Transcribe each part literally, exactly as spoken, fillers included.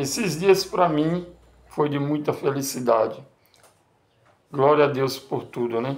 Esses dias para mim foi de muita felicidade. Glória a Deus por tudo, né?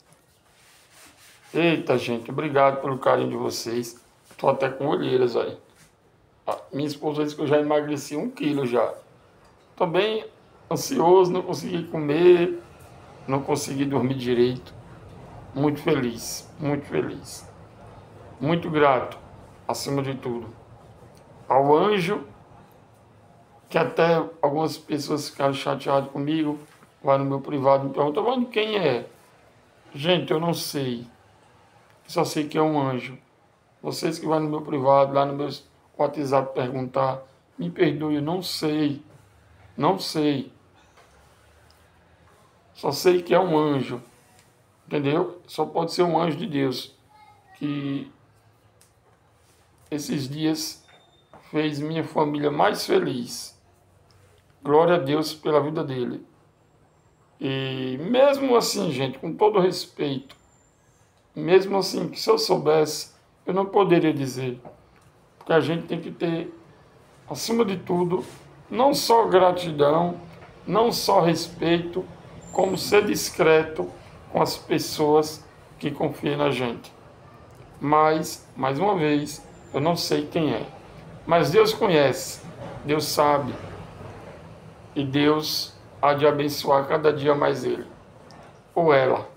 Eita, gente, obrigado pelo carinho de vocês. Tô até com olheiras aí. Minha esposa disse que eu já emagreci um quilo já. Tô bem ansioso, não consegui comer, não consegui dormir direito. Muito feliz, muito feliz. Muito grato, acima de tudo, ao anjo, que até algumas pessoas ficaram chateadas comigo, vai no meu privado e me perguntam, mas quem é? Gente, eu não sei. Só sei que é um anjo. Vocês que vão no meu privado, lá no meu WhatsApp perguntar, me perdoe, eu não sei. Não sei. Só sei que é um anjo. Entendeu? Só pode ser um anjo de Deus. Que esses dias fez minha família mais feliz. Glória a Deus pela vida dele. E mesmo assim, gente, com todo respeito, mesmo assim, que se eu soubesse, eu não poderia dizer. Porque a gente tem que ter, acima de tudo, não só gratidão, não só respeito, como ser discreto com as pessoas que confiam na gente. Mas, mais uma vez, eu não sei quem é. Mas Deus conhece, Deus sabe. E Deus há de abençoar cada dia mais ele, ou ela.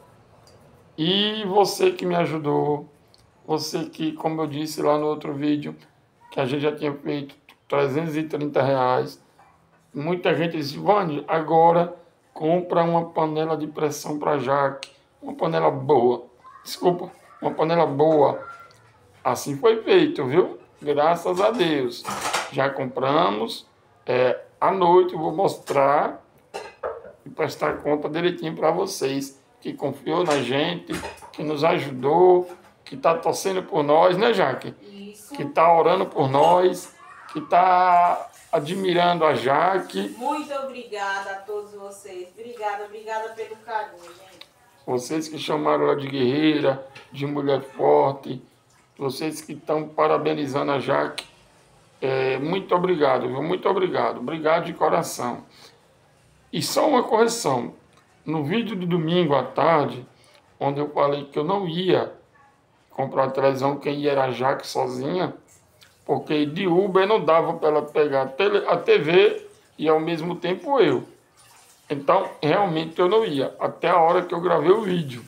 E você que me ajudou, você que, como eu disse lá no outro vídeo, que a gente já tinha feito trezentos e trinta reais, muita gente disse, Vânia, agora compra uma panela de pressão para Jaque, uma panela boa, desculpa, uma panela boa. Assim foi feito, viu? Graças a Deus. Já compramos, é, à noite eu vou mostrar e prestar conta direitinho para vocês, que confiou na gente, que nos ajudou, que está torcendo por nós, né, Jaque? Isso. Que está orando por nós, que está admirando a Jaque. Muito obrigada a todos vocês. Obrigada, obrigada pelo carinho, gente. Vocês que chamaram ela de guerreira, de mulher forte, vocês que estão parabenizando a Jaque, é, muito obrigado, viu? Muito obrigado. Obrigado de coração. E só uma correção. No vídeo de domingo à tarde, onde eu falei que eu não ia comprar a televisão, quem ia era a Jaque sozinha, porque de Uber não dava para ela pegar a T V e ao mesmo tempo eu. Então, realmente eu não ia, até a hora que eu gravei o vídeo.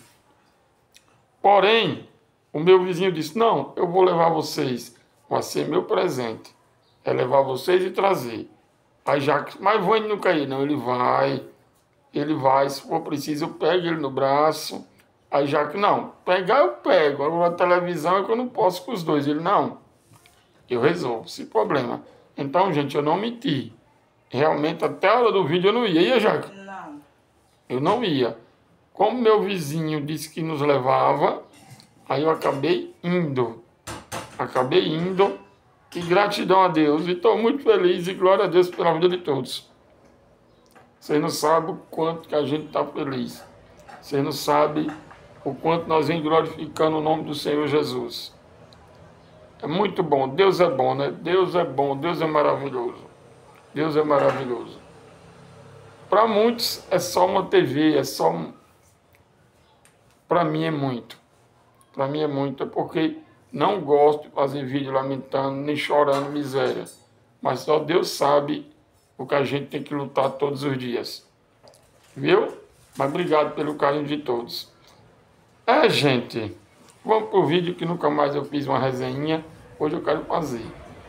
Porém, o meu vizinho disse, não, eu vou levar vocês, vai ser meu presente. É levar vocês e trazer. Aí Jaque, mas Vânia não cair, não, ele vai, ele vai, se for preciso eu pego ele no braço. Aí Jaque, não, pegar eu pego, agora a televisão é que eu não posso com os dois. Ele, não, eu resolvo, sem problema. Então, gente, eu não menti. Realmente, até a hora do vídeo eu não ia. Ia, Jaque? Não. Eu não ia. Como meu vizinho disse que nos levava, aí eu acabei indo. Acabei indo. E gratidão a Deus. E estou muito feliz e glória a Deus pela vida de todos. Vocês não sabem o quanto que a gente está feliz. Vocês não sabem o quanto nós vem glorificando o nome do Senhor Jesus. É muito bom. Deus é bom, né? Deus é bom. Deus é maravilhoso. Deus é maravilhoso. Para muitos é só uma T V, é só um... Para mim é muito. Para mim é muito. É porque não gosto de fazer vídeo lamentando, nem chorando miséria. Mas só Deus sabe o que a gente tem que lutar todos os dias. Viu? Mas obrigado pelo carinho de todos. É, gente. Vamos pro vídeo que nunca mais eu fiz uma resenha. Hoje eu quero fazer.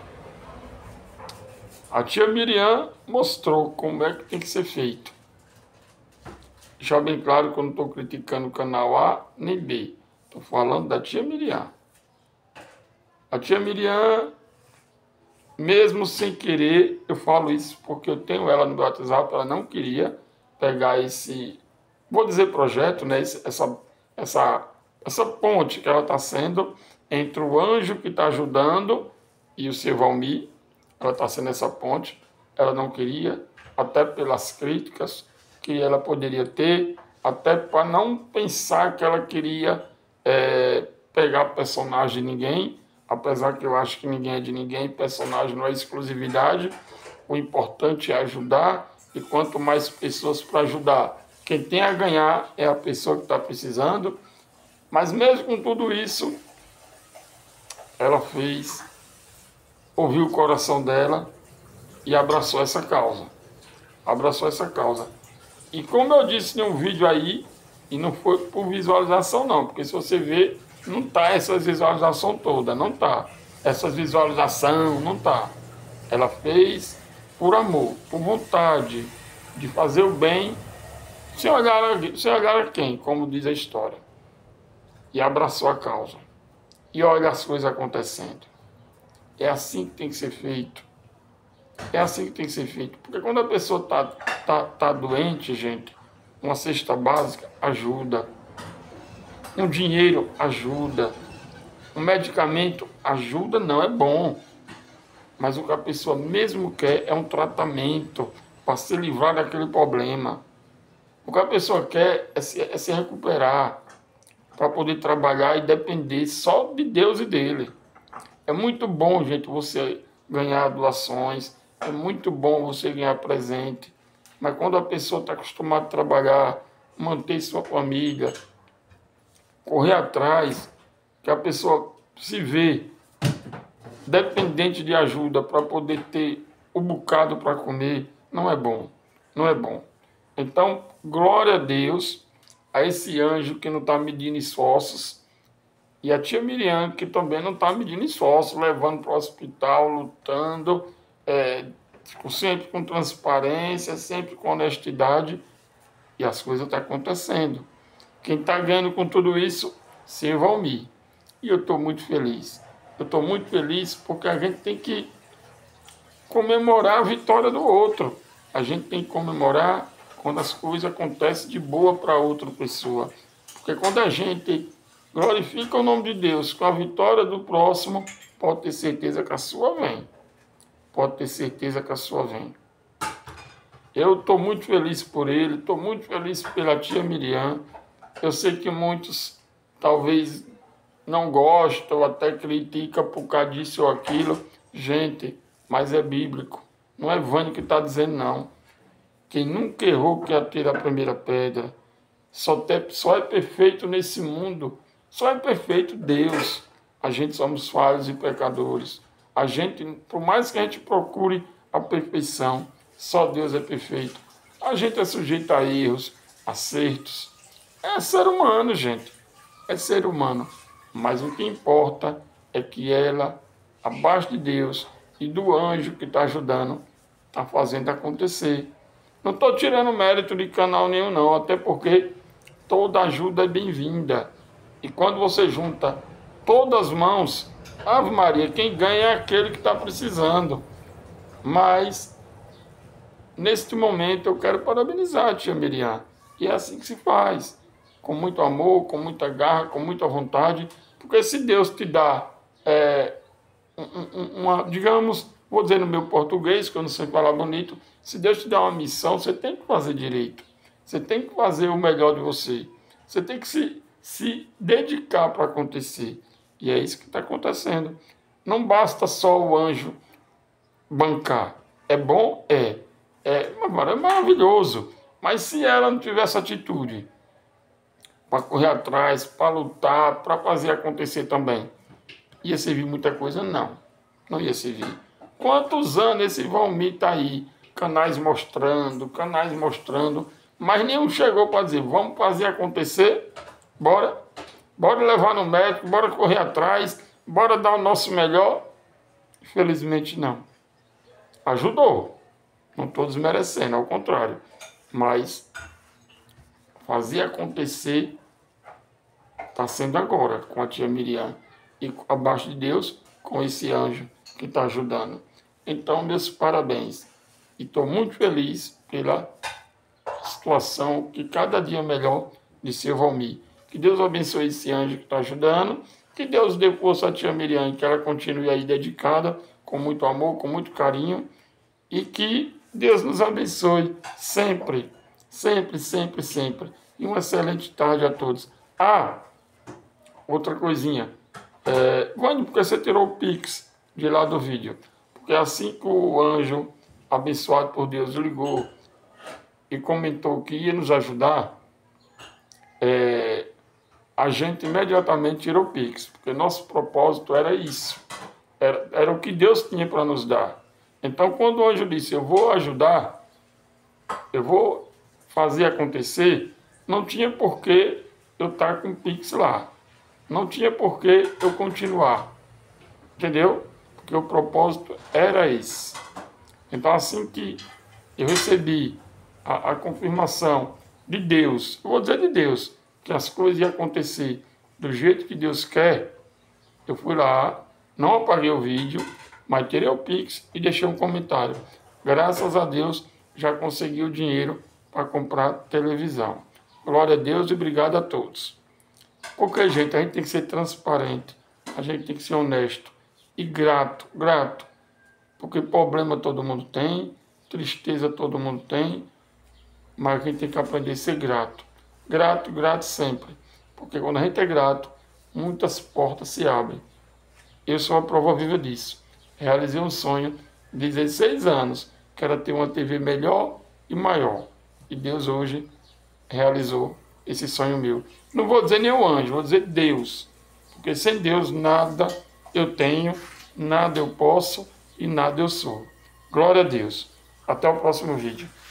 A tia Miriam mostrou como é que tem que ser feito. Deixar bem claro que eu não estou criticando o canal A nem B. Estou falando da tia Miriam. A tia Miriam, mesmo sem querer, eu falo isso porque eu tenho ela no meu WhatsApp, ela não queria pegar esse, vou dizer projeto, né? Esse, essa, essa, essa ponte que ela está sendo entre o anjo que está ajudando e o seu Valmir. Ela está sendo essa ponte, ela não queria, até pelas críticas que ela poderia ter, até para não pensar que ela queria é, pegar personagem de ninguém, apesar que eu acho que ninguém é de ninguém, personagem não é exclusividade, O importante é ajudar, e quanto mais pessoas para ajudar, quem tem a ganhar é a pessoa que está precisando. Mas mesmo com tudo isso, ela fez, ouviu o coração dela e abraçou essa causa. Abraçou essa causa. E como eu disse em um vídeo aí, e não foi por visualização não, porque se você ver, não tá essa visualização toda, não tá. Essa visualização não tá. Ela fez por amor, por vontade de fazer o bem, sem olhar, sem olhar a quem, como diz a história. E abraçou a causa. E olha as coisas acontecendo. É assim que tem que ser feito. É assim que tem que ser feito. Porque quando a pessoa está tá, tá doente, gente, uma cesta básica ajuda. Um dinheiro ajuda. Um medicamento ajuda, não é bom. Mas o que a pessoa mesmo quer é um tratamento para se livrar daquele problema. O que a pessoa quer é se, é se recuperar para poder trabalhar e depender só de Deus e dele. É muito bom, gente, você ganhar doações. É muito bom você ganhar presente, mas quando a pessoa está acostumada a trabalhar, manter sua família, correr atrás, que a pessoa se vê dependente de ajuda para poder ter o bocado para comer, não é bom, não é bom. Então, glória a Deus, a esse anjo que não está medindo esforços, e a tia Miriam, que também não está medindo esforços, levando para o hospital, lutando, É, sempre com transparência, sempre com honestidade, e as coisas estão acontecendo. Quem está ganhando com tudo isso, seu Valmir. E eu estou muito feliz. Eu estou muito feliz porque a gente tem que comemorar a vitória do outro. A gente tem que comemorar quando as coisas acontecem de boa para outra pessoa. Porque quando a gente glorifica o nome de Deus com a vitória do próximo, pode ter certeza que a sua vem. Pode ter certeza que a sua vem. Eu estou muito feliz por ele, estou muito feliz pela tia Miriam. Eu sei que muitos talvez não gostam ou até criticam por causa disso ou aquilo. Gente, mas é bíblico. Não é Vânia que está dizendo, não. Quem nunca errou que atira a primeira pedra. Só, tem, só é perfeito nesse mundo. Só é perfeito Deus. A gente somos falhos e pecadores. A gente, por mais que a gente procure a perfeição, só Deus é perfeito. A gente é sujeito a erros, acertos. É ser humano, gente. É ser humano. Mas o que importa é que ela, abaixo de Deus e do anjo que está ajudando, está fazendo acontecer. Não estou tirando mérito de canal nenhum, não. Até porque toda ajuda é bem-vinda. E quando você junta todas as mãos, Ave Maria, quem ganha é aquele que está precisando. Mas, neste momento, eu quero parabenizar a tia Miriam. E é assim que se faz. Com muito amor, com muita garra, com muita vontade. Porque se Deus te dá, é, uma, digamos, vou dizer no meu português, que eu não sei falar bonito, se Deus te dá uma missão, você tem que fazer direito. Você tem que fazer o melhor de você. Você tem que se, se dedicar para acontecer. E é isso que está acontecendo. Não basta só o anjo bancar. É bom? É. É, é maravilhoso. Mas se ela não tivesse atitude para correr atrás, para lutar, para fazer acontecer também, ia servir muita coisa? Não. Não ia servir. Quantos anos esse Valmir está aí? Canais mostrando, canais mostrando, mas nenhum chegou para dizer, vamos fazer acontecer? Bora? Bora levar no médico, bora correr atrás, bora dar o nosso melhor? Infelizmente não. Ajudou. Não estou desmerecendo, ao contrário. Mas fazer acontecer está sendo agora com a tia Miriam. E abaixo de Deus, com esse anjo que está ajudando. Então, meus parabéns. E estou muito feliz pela situação que cada dia melhor de seu Valmir. Que Deus abençoe esse anjo que está ajudando. Que Deus dê força à tia Miriam e que ela continue aí dedicada, com muito amor, com muito carinho. E que Deus nos abençoe sempre, sempre, sempre, sempre. E uma excelente tarde a todos. Ah, outra coisinha. É, Vânia, por que você tirou o Pix de lá do vídeo? Porque assim que o anjo abençoado por Deus, ligou e comentou que ia nos ajudar, é, a gente imediatamente tirou o Pix, porque nosso propósito era isso, era, era o que Deus tinha para nos dar. Então, quando o anjo disse, eu vou ajudar, eu vou fazer acontecer, não tinha por que eu estar com o Pix lá, não tinha por que eu continuar, entendeu? Porque o propósito era esse. Então, assim que eu recebi a, a confirmação de Deus, eu vou dizer de Deus, que as coisas iam acontecer do jeito que Deus quer, eu fui lá, não apaguei o vídeo, mas tirei o Pix e deixei um comentário. Graças a Deus, já consegui o dinheiro para comprar televisão. Glória a Deus e obrigado a todos. Qualquer jeito, a gente tem que ser transparente, a gente tem que ser honesto e grato, grato. Porque problema todo mundo tem, tristeza todo mundo tem, mas a gente tem que aprender a ser grato. Grato, grato sempre. Porque quando a gente é grato, muitas portas se abrem. Eu sou a prova viva disso. Realizei um sonho de dezesseis anos, que era ter uma T V melhor e maior. E Deus hoje realizou esse sonho meu. Não vou dizer nenhum anjo, vou dizer Deus. Porque sem Deus nada eu tenho, nada eu posso e nada eu sou. Glória a Deus. Até o próximo vídeo.